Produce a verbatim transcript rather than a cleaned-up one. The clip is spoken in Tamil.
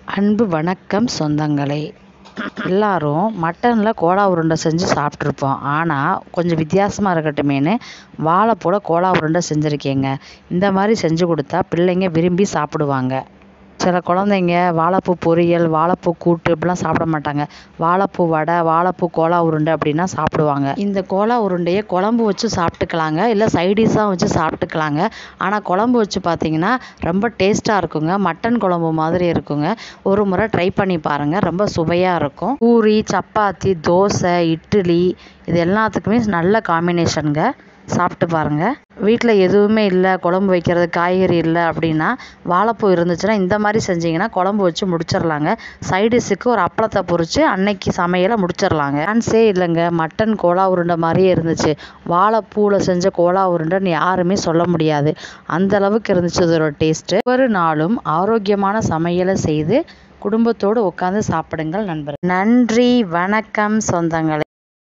அன்பு வணக்கம் சொந்தங்களே. எல்லாரும் மட்டனில் கோலா உருண்டை செஞ்சு சாப்பிட்ருப்போம். ஆனால் கொஞ்சம் வித்தியாசமாக இருக்கட்டுமேனு வாழைப்பூல கோலா உருண்டை செஞ்சுருக்கேங்க. இந்த மாதிரி செஞ்சு கொடுத்தா பிள்ளைங்க விரும்பி சாப்பிடுவாங்க. சில குழந்தைங்க வாழைப்பூ பொரியல், வாழைப்பூ கூட்டு இப்படிலாம் சாப்பிட மாட்டாங்க. வாழைப்பூ வடை, வாழைப்பூ கோலா உருண்டை அப்படின்னா சாப்பிடுவாங்க. இந்த கோலா உருண்டையை குழம்பு வச்சு சாப்பிட்டுக்கலாங்க, இல்லை சைடிஷாக வச்சு சாப்பிட்டுக்கலாங்க. ஆனால் குழம்பு வச்சு பார்த்தீங்கன்னா ரொம்ப டேஸ்ட்டாக இருக்குங்க. மட்டன் குழம்பு மாதிரி இருக்குங்க. ஒரு முறை ட்ரை பண்ணி பாருங்கள், ரொம்ப சுவையாக இருக்கும். பூரி, சப்பாத்தி, தோசை, இட்லி இது எல்லாத்துக்குமே நல்ல காம்பினேஷனுங்க. சாப்பிட்டு பாருங்கள். வீட்டில் எதுவுமே இல்லை, குழம்பு வைக்கிறது காய்கறி இல்லை அப்படின்னா வாழைப்பூ இருந்துச்சுன்னா இந்த மாதிரி செஞ்சிங்கன்னா குழம்பு வச்சு முடிச்சிடலாங்க. சைடிஷுக்கு ஒரு அப்பளத்தை பொரித்து அன்னைக்கு சமையலை முடிச்சிடலாங்க. சான்ஸே இல்லைங்க. மட்டன் கோலா உருண்டை மாதிரியே இருந்துச்சு. வாழைப்பூவில் செஞ்ச கோலா உருண்டைன்னு யாருமே சொல்ல முடியாது. அந்தளவுக்கு இருந்துச்சு அதோட டேஸ்ட்டு. ஒவ்வொரு நாளும் ஆரோக்கியமான சமையலை செய்து குடும்பத்தோடு உட்காந்து சாப்பிடுங்கள் நண்பர்கள். நன்றி, வணக்கம் சொந்தங்களே.